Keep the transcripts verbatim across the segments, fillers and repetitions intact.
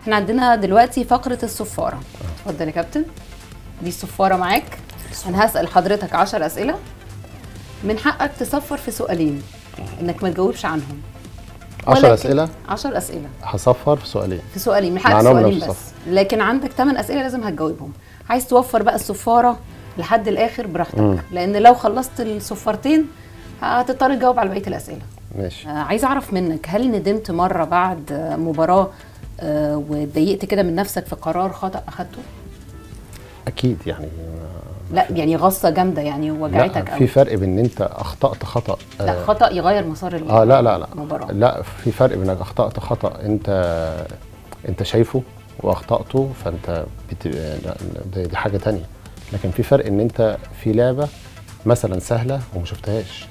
احنا عندنا دلوقتي فقره الصفاره. اتفضل يا كابتن، دي الصفاره معاك. انا هسال حضرتك عشر اسئله، من حقك تصفر في سؤالين انك ما تجاوبش عنهم. عشر اسئله؟ عشر اسئله هصفر في سؤالين. في سؤالين، من حقك سؤالين بس، لكن عندك ثمان اسئله لازم هتجاوبهم. عايز توفر بقى الصفاره لحد الاخر براحتك، مم. لان لو خلصت الصفارتين هتضطر تجاوب على بقيه الاسئله. ماشي. آه عايز اعرف منك، هل ندمت مره بعد مباراه آه واتضايقت كده من نفسك في قرار خطا اخدته؟ اكيد يعني. لا يعني غصه جامده يعني وجعتك قوي. في فرق بين ان انت اخطات خطا. لا خطا يغير مسار اه لا لا لا المباراه. لا في فرق بين انك اخطات خطا انت انت شايفه واخطاته، فانت بت... دي حاجه ثانيه. لكن في فرق ان انت في لعبه مثلا سهله وما شفتهاش.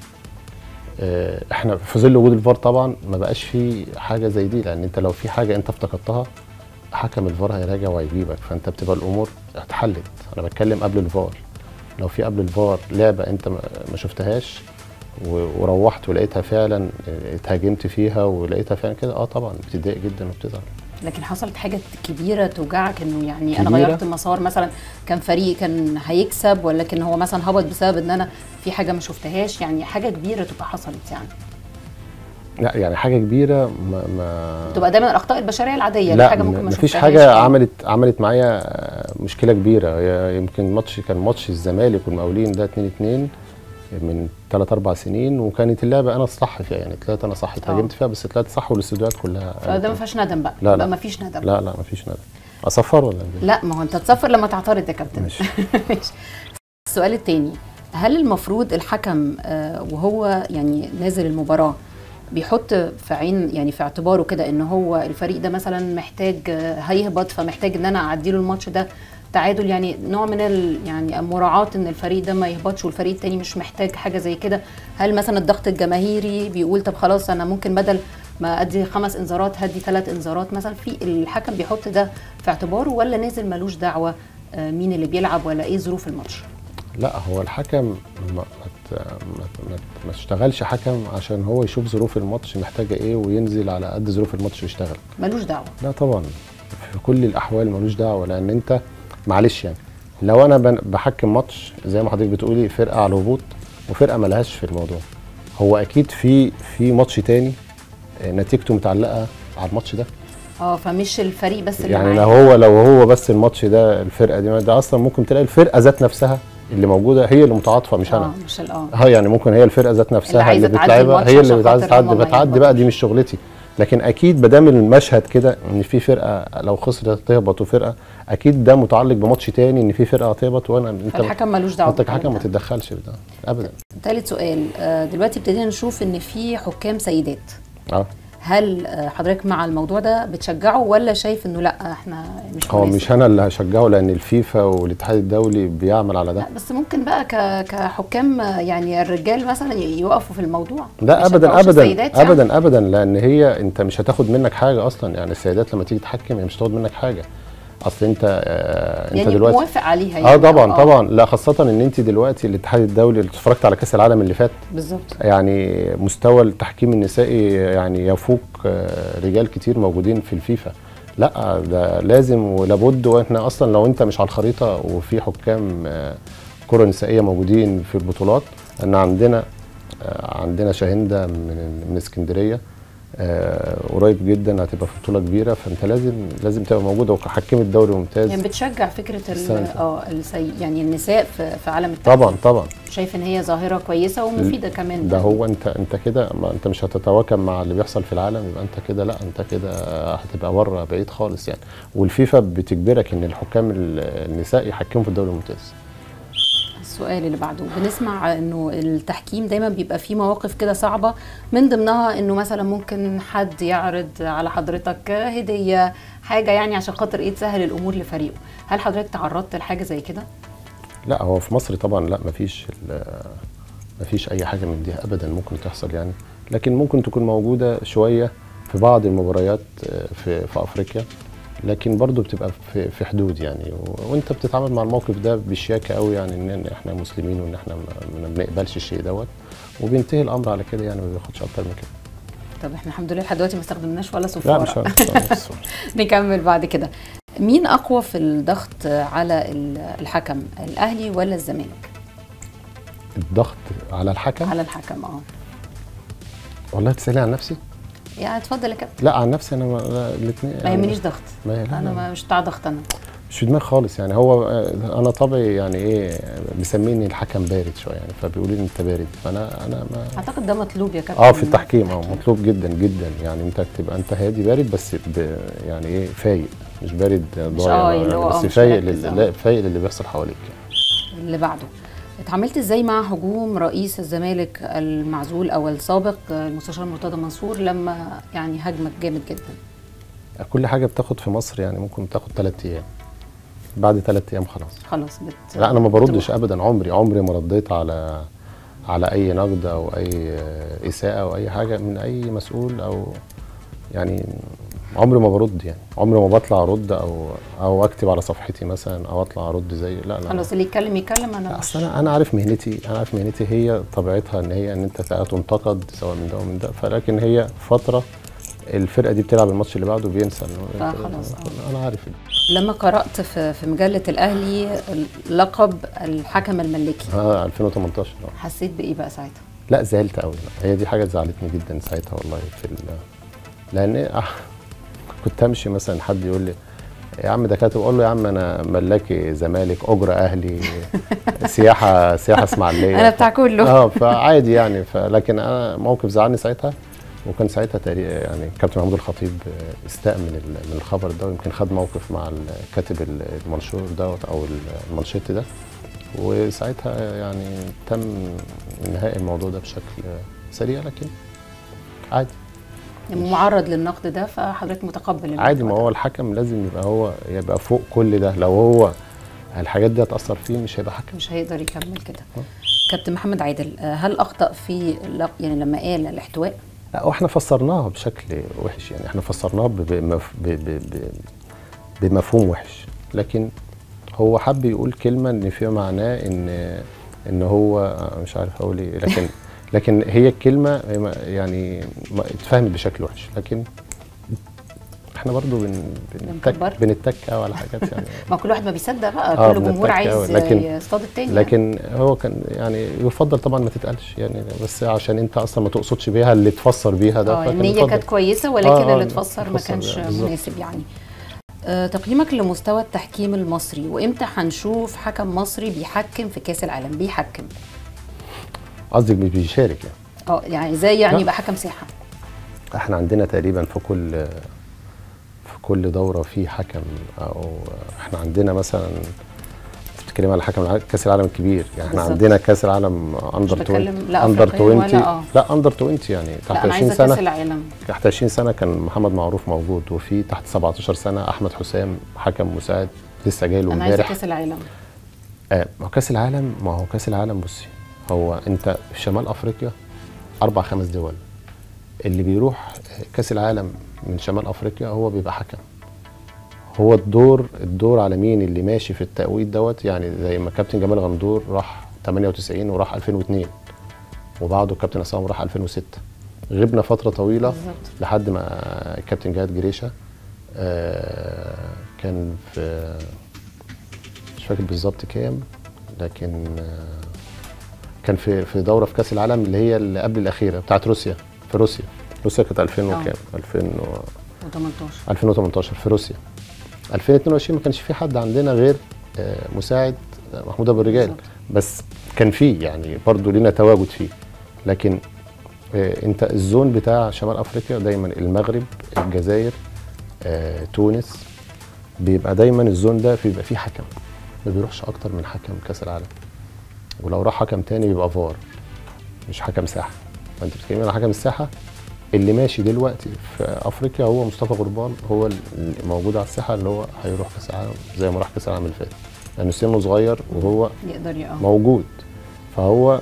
احنا في ظل وجود الفار طبعا ما بقاش في حاجه زي دي، لان انت لو في حاجه انت افتكرتها حكم الفار هيراجع وهيجيبك، فانت بتبقى الامور اتحلت. انا بتكلم قبل الفار، لو في قبل الفار لعبه انت ما شفتهاش وروحت ولقيتها فعلا اتهاجمت فيها ولقيتها فعلا كده، اه طبعا بتضايق جدا وبتزعل. لكن حصلت حاجه كبيره توجعك، انه يعني كبيرة؟ انا غيرت مسار مثلا، كان فريق كان هيكسب ولكن هو مثلا هبط بسبب ان انا في حاجه ما شفتهاش، يعني حاجه كبيره تبقى حصلت يعني. لا يعني حاجه كبيره ما, ما تبقى دايما الاخطاء البشريه العاديه، لا حاجه ممكن ما مفيش حاجه يعني. عملت عملت معايا مشكله كبيره. يمكن ماتش كان ماتش الزمالك والمقاولين ده اتنين اتنين من ثلاث اربع سنين، وكانت اللعبه انا صح فيها، يعني ثلاثه انا صح اتهاجمت فيها، بس ثلاثه صح والاستوديوهات كلها. فده ما فيهاش ندم بقى؟ لا لا ما فيش ندم. لا لا ما فيش ندم. اصفر ولا ايه؟ لا ما هو انت تصفر لما تعترض يا كابتن. ماشي. السؤال الثاني، هل المفروض الحكم وهو يعني نازل المباراه بيحط في عين يعني في اعتباره كده ان هو الفريق ده مثلا محتاج هيهبط، فمحتاج ان انا اعدي له الماتش ده تعادل، يعني نوع من ال يعني مراعاه ان الفريق ده ما يهبطش والفريق التاني مش محتاج حاجه زي كده؟ هل مثلا الضغط الجماهيري بيقول طب خلاص انا ممكن بدل ما ادي خمس انذارات هدي ثلاث انذارات مثلا؟ في الحكم بيحط ده في اعتباره ولا نازل ملوش دعوه مين اللي بيلعب ولا ايه ظروف الماتش؟ لا هو الحكم ما ما ما اشتغلش حكم عشان هو يشوف ظروف الماتش محتاجه ايه وينزل على قد ظروف الماتش ويشتغل. ملوش دعوه. لا طبعا في كل الاحوال ملوش دعوه، لان انت معلش يعني لو انا بحكم ماتش زي ما حضرتك بتقولي فرقه على الهبوط وفرقه مالهاش في الموضوع، هو اكيد في في ماتش تاني نتيجته متعلقه على الماتش ده. اه فمش الفريق بس اللي يعني لو هو لو هو بس الماتش ده الفرقه دي ده اصلا ممكن تلاقي الفرقه ذات نفسها اللي موجوده هي اللي متعاطفه مش انا. اه مش اه اه يعني ممكن هي الفرقه ذات نفسها اللي, اللي بتلعبها هي اللي عايزه تعدي بتعدي بقى، دي مش شغلتي. لكن اكيد ما دام المشهد كده ان في فرقه لو خسرت تهبط وفرقه، اكيد ده متعلق بماتش تاني ان في فرقه هتهبط وانا انت الحكم ملوش دعوه. انت كحكم ما تتدخلش في ده ابدا. ثالث سؤال، دلوقتي ابتدينا نشوف ان في حكام سيدات. اه هل حضرتك مع الموضوع ده بتشجعه ولا شايف انه لا احنا مش هو مش انا اللي هشجعه، لان الفيفا والاتحاد الدولي بيعمل على ده. لا بس ممكن بقى كحكام يعني الرجال مثلا يوقفوا في الموضوع. لا ابدا ابدا يعني. ابدا ابدا لان هي انت مش هتاخد منك حاجه اصلا، يعني السيدات لما تيجي تحكم هي مش هتاخد منك حاجه. اصل انت آه انت يعني دلوقتي موافق عليها يعني. اه طبعا أوه. طبعا لا خاصه ان انت دلوقتي الاتحاد الدولي اللي اتفرجت على كاس العالم اللي فات بالظبط، يعني مستوى التحكيم النسائي يعني يفوق آه رجال كتير موجودين في الفيفا. لا ده لازم ولابد، واحنا اصلا لو انت مش على الخريطه وفي حكام آه كره نسائيه موجودين في البطولات، ان عندنا آه عندنا شاهنده من من اسكندريه آه قريب جدا هتبقى في بطوله كبيره، فانت لازم لازم تبقى موجوده وكحكمت دوري ممتاز. يعني بتشجع فكره اه يعني النساء في, في عالم التحكيم؟ طبعا طبعا شايف ان هي ظاهره كويسه ومفيده كمان. ده هو انت انت كده انت مش هتتواكب مع اللي بيحصل في العالم، يبقى انت كده لا انت كده هتبقى بره بعيد خالص يعني. والفيفا بتجبرك ان الحكام النساء يحكموا في الدوري الممتاز. السؤال اللي بعده، بنسمع انه التحكيم دايما بيبقى فيه مواقف كده صعبه، من ضمنها انه مثلا ممكن حد يعرض على حضرتك هديه حاجه يعني عشان خاطر ايه تسهل الامور لفريقه. هل حضرتك تعرضت لحاجه زي كده؟ لا هو في مصر طبعا لا مفيش مفيش اي حاجه من دي ابدا ممكن تحصل يعني، لكن ممكن تكون موجوده شويه في بعض المباريات في في افريقيا، لكن برضو بتبقى في في حدود يعني، وانت بتتعامل مع الموقف ده بشياكه قوي يعني ان احنا مسلمين وان احنا ما بنقبلش الشيء دوت، وبينتهي الامر على كده يعني ما بياخدش اكتر من كده. طب احنا الحمد لله لحد دلوقتي ما استخدمناش ولا صفاره. لا مش عارف. نكمل بعد كده. مين اقوى في الضغط على الحكم، الاهلي ولا الزمالك؟ الضغط على الحكم؟ على الحكم اه. والله تسالي عن نفسي؟ يعني اتفضل يا كابتن. لا عن نفسي انا الاثنين ما يهمنيش ضغط. ما انا ما مش بتاع ضغط، انا مش في دماغي خالص يعني. هو انا طبعي يعني ايه مسميني الحكم بارد شويه يعني، فبيقولوا لي انت بارد، فانا انا ما اعتقد ده مطلوب يا كابتن. اه في التحكيم اه مطلوب جدا جدا يعني. انت تبقى انت هادي بارد بس ب يعني ايه فايق، مش بارد ضايع يعني، بس فايق لل... فايق للي بيحصل حواليك يعني. اللي بعده، اتعاملت ازاي مع هجوم رئيس الزمالك المعزول او السابق المستشار مرتضى منصور لما يعني هاجمك جامد جدا؟ كل حاجه بتاخد في مصر يعني ممكن تاخد ثلاث ايام، بعد ثلاث ايام خلاص خلاص بت... لا انا ما بردش ابدا. عمري عمري ما رديت على على اي نقد او اي اساءه او اي حاجه من اي مسؤول، او يعني عمري ما برد يعني. عمري ما بطلع ارد او او اكتب على صفحتي مثلا او اطلع ارد زي لا لا خلاص اللي يتكلم يتكلم. انا اصل انا انا عارف مهنتي، انا عارف مهنتي هي طبيعتها ان هي ان انت تنتقد سواء من ده ومن ده، فلكن هي فتره الفرقه دي بتلعب الماتش اللي بعده بينسى انه خلاص. انا عارف. لما قرات في في مجله الاهلي لقب الحكم الملكي اه ألفين وتمنتاشر اه حسيت بايه بقى ساعتها؟ لا زعلت قوي. هي دي حاجه زعلتني جدا ساعتها والله. في لان آه كنت امشي مثلا حد يقول لي يا عم ده كاتب، اقول له يا عم انا ملاكي زمالك، اجره اهلي، سياحه سياحه اسماعيليه، انا بتاع كله اه فعادي يعني. فلكن انا موقف زعلني ساعتها، وكان ساعتها تقريبا يعني كابتن محمود الخطيب استاء من من الخبر ده، ويمكن خد موقف مع الكاتب المنشور دوت او المانشيت ده، وساعتها يعني تم انهاء الموضوع ده بشكل سريع. لكن عادي يعني معرض للنقد ده، فحضرتك متقبل عادي. ما هو الحكم لازم يبقى هو يبقى فوق كل ده. لو هو الحاجات دي هتأثر فيه مش هيبقى حكم، مش هيقدر يكمل كده. كابتن محمد عادل، هل أخطأ في يعني لما قال الاحتواء؟ لا واحنا فسرناها بشكل وحش يعني، احنا فسرناها بمف... ب... ب... ب... بمفهوم وحش، لكن هو حب يقول كلمة ان فيها معناه ان ان هو مش عارف اقول ايه، لكن لكن هي الكلمة يعني اتفهمت بشكل وحش. لكن احنا برضو بن بنتك بنتك على حاجات يعني. ما كل واحد ما بيصدق بقى، آه كل جمهور عايز يصطاد التاني. لكن يعني. هو كان يعني يفضل طبعا ما تتقالش يعني، بس عشان انت اصلا ما تقصدش بيها اللي تفسر بيها ده. اه النية كانت كويسة، ولكن آه اللي اتفسر ما كانش مناسب يعني. آه تقييمك لمستوى التحكيم المصري، وامتى هنشوف حكم مصري بيحكم في كاس العالم؟ بيحكم قصدك بيشارك يعني؟ اه يعني زي يعني يبقى حكم ساحة. احنا عندنا تقريبا في كل في كل دورة في حكم، او احنا عندنا مثلا بتتكلم على حكم كاس العالم الكبير يعني. احنا عندنا كاس العالم اندر عشرين، اندر عشرين اه. لا اندر عشرين يعني تحت عشرين سنة. كاس العالم تحت عشرين سنة كان محمد معروف موجود، وفي تحت سبعتاشر سنة احمد حسام حكم مساعد لسه جاي له امبارح. انا عايزه كاس العالم. اه ما هو كاس العالم، ما هو كاس العالم بصي، هو انت في شمال افريقيا اربع خمس دول، اللي بيروح كاس العالم من شمال افريقيا هو بيبقى حكم. هو الدور الدور على مين اللي ماشي في التوقيت دوت يعني. زي ما كابتن جمال غندور راح تمانية وتسعين وراح ألفين واتنين، وبعده الكابتن عصام راح ألفين وستة. غبنا فتره طويله بالزبط. لحد ما الكابتن جهاد جريشه آه كان في مش فاكر بالظبط كام، لكن آه كان في في دوره في كاس العالم اللي هي اللي قبل الاخيره بتاعت روسيا. في روسيا روسيا كانت ألفين وكام؟ ألفين وتمنتاشر ألفين وتمنتاشر في روسيا. ألفين واتنين وعشرين ما كانش في حد عندنا غير مساعد محمود ابو الرجال، بس كان فيه يعني برضه لينا تواجد فيه. لكن انت الزون بتاع شمال افريقيا دايما المغرب، الجزائر، تونس، بيبقى دايما الزون ده بيبقى فيه حكم، ما بيروحش اكتر من حكم كاس العالم. ولو راح حكم تاني بيبقى فار مش حكم ساحه. فانت بتتكلم على حكم الساحه اللي ماشي دلوقتي في افريقيا هو مصطفى غربال، هو اللي موجود على الساحه، اللي هو هيروح كاس العالم زي ما راح كاس العالم اللي فات، لانه سنه صغير وهو يقدر يقف موجود. فهو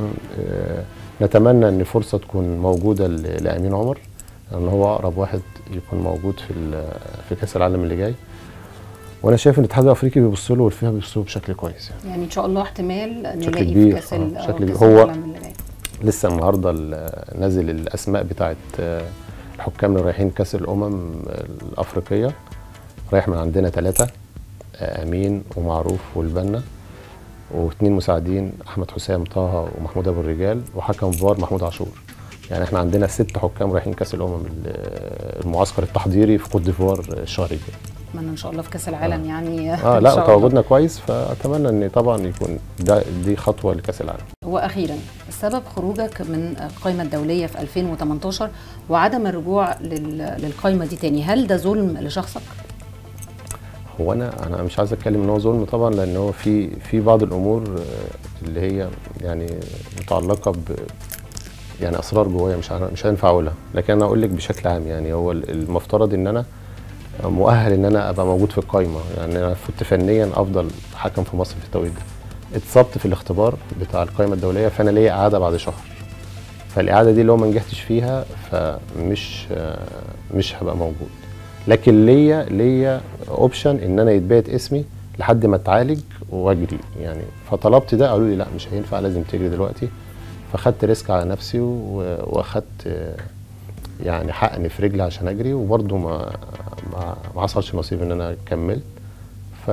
نتمنى ان فرصه تكون موجوده لامين عمر، لان هو اقرب واحد يكون موجود في في كاس العالم اللي جاي. وانا شايف ان الاتحاد الافريقي بيبص له والفيفا بيبص له بشكل كويس يعني. يعني ان شاء الله احتمال نلاقي في كاس العالم هو اللي جاي. لسه النهارده نازل الاسماء بتاعت الحكام اللي رايحين كاس الامم الافريقيه. رايح من عندنا ثلاثه، امين ومعروف والبنا، واثنين مساعدين احمد حسام طه ومحمود ابو الرجال، وحكم فار محمود عاشور. يعني احنا عندنا ست حكام رايحين كاس الامم المعسكر التحضيري في كوت ديفوار الشهر الجاي. اتمنى ان شاء الله في كاس العالم آه. يعني اه لا تواجدنا كويس، فاتمنى ان طبعا يكون ده دي خطوه لكاس العالم. واخيرا، سبب خروجك من القائمه الدوليه في ألفين وتمنتاشر وعدم الرجوع للقائمه دي تاني، هل ده ظلم لشخصك؟ هو انا انا مش عايز اتكلم ان هو ظلم طبعا، لان هو في في بعض الامور اللي هي يعني متعلقه ب يعني اسرار جوايا مش مش هينفع اقولها، لكن انا اقول لك بشكل عام. يعني هو المفترض ان انا مؤهل ان انا ابقى موجود في القايمه، يعني انا كنت فنيا افضل حكم في مصر في التوقيت ده. اتصبت في الاختبار بتاع القايمه الدوليه، فانا ليا اعاده بعد شهر، فالاعاده دي لو ما نجحتش فيها فمش مش هبقى موجود. لكن ليا ليا اوبشن ان انا يتبعت اسمي لحد ما اتعالج واجري يعني. فطلبت ده، قالوا لي لا مش هينفع لازم تجري دلوقتي. فخدت ريسك على نفسي واخدت يعني حقني في رجلي عشان اجري، وبرده ما ما ما حصلش نصيب ان انا كملت. ف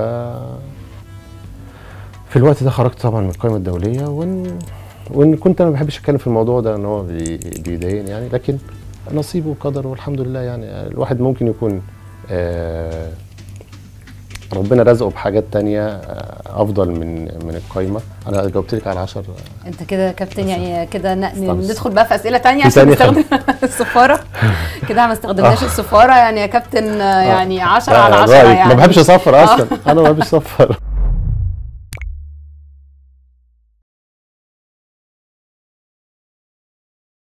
في الوقت ده خرجت طبعا من القائمه الدوليه، وان وان كنت انا ما بحبش اتكلم في الموضوع ده ان هو بيضايقني يعني، لكن نصيب وقدر والحمد لله. يعني الواحد ممكن يكون آه ربنا رزقه بحاجات تانية افضل من من القايمه. انا جاوبت لك على عشرة. انت كده كابتن يعني كده ندخل بقى في اسئله تانية عشان نستخدم السفاره كده. ما استخدمناش السفاره يعني يا كابتن، يعني عشرة على عشرة يعني. ما بحبش اصفر اصلا، انا ما بحبش اصفر.